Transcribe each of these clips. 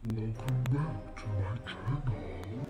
Welcome back to my channel.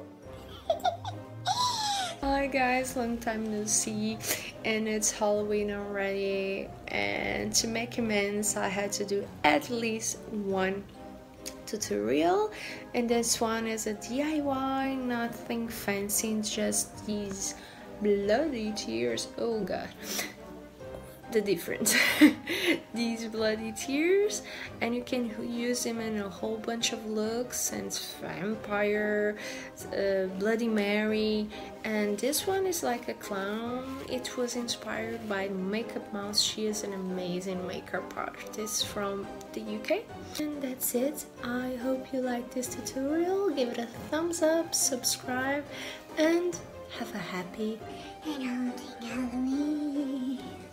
Hi guys, long time no see, and it's Halloween already, and to make amends I had to do at least one tutorial, and this one is a DIY, nothing fancy, just these bloody tears. Oh god, the difference. These bloody tears, and you can use them in a whole bunch of looks, and vampire, Bloody Mary, and this one is like a clown. It was inspired by Makeup Mouse. She is an amazing makeup artist from the UK. And that's it. I hope you like this tutorial. Give it a thumbs up, subscribe, and have a happy and haunting Halloween.